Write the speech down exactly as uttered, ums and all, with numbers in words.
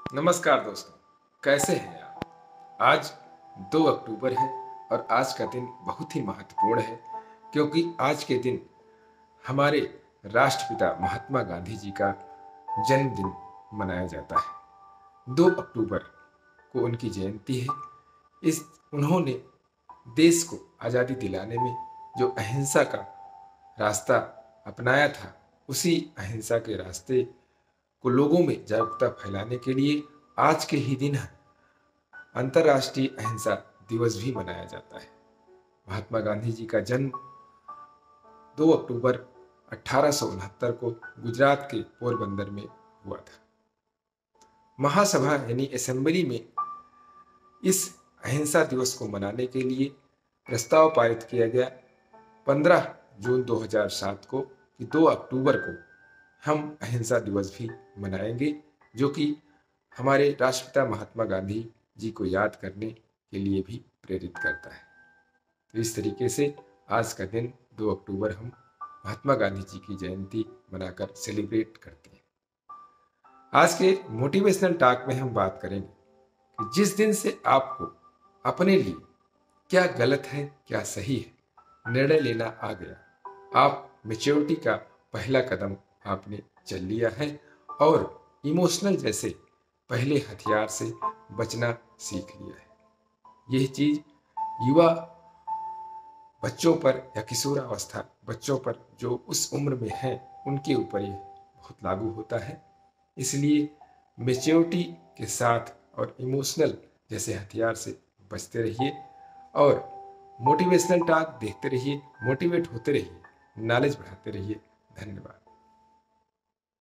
नमस्कार दोस्तों, कैसे हैं आप? आज दो अक्टूबर है और आज का दिन बहुत ही महत्वपूर्ण है क्योंकि आज के दिन हमारे राष्ट्रपिता महात्मा गांधी जी का जन्मदिन मनाया जाता है। दो अक्टूबर को उनकी जयंती है। इस उन्होंने देश को आज़ादी दिलाने में जो अहिंसा का रास्ता अपनाया था, उसी अहिंसा के रास्ते को लोगों में जागरूकता फैलाने के लिए आज के ही दिन अंतर्राष्ट्रीय अहिंसा दिवस भी मनाया जाता है। महात्मा गांधी जी का जन्म दो अक्टूबर अठारह सौ उनहत्तर को गुजरात के पोरबंदर में हुआ था। महासभा यानी असेंबली में इस अहिंसा दिवस को मनाने के लिए प्रस्ताव पारित किया गया पंद्रह जून दो हज़ार सात को कि दो अक्टूबर को हम अहिंसा दिवस भी मनाएंगे, जो कि हमारे राष्ट्रपिता महात्मा गांधी जी को याद करने के लिए भी प्रेरित करता है। तो इस तरीके से आज का दिन दो अक्टूबर हम महात्मा गांधी जी की जयंती मनाकर सेलिब्रेट करते हैं। आज के मोटिवेशनल टॉक में हम बात करेंगे कि जिस दिन से आपको अपने लिए क्या गलत है क्या सही है निर्णय लेना आ गया, आप मैच्योरिटी का पहला कदम आपने चल लिया है और इमोशनल जैसे पहले हथियार से बचना सीख लिया है। यह चीज युवा बच्चों पर या किशोरावस्था बच्चों पर जो उस उम्र में है उनके ऊपर यह बहुत लागू होता है। इसलिए मैच्योरिटी के साथ और इमोशनल जैसे हथियार से बचते रहिए और मोटिवेशनल टॉक देखते रहिए, मोटिवेट होते रहिए, नॉलेज बढ़ाते रहिए। धन्यवाद।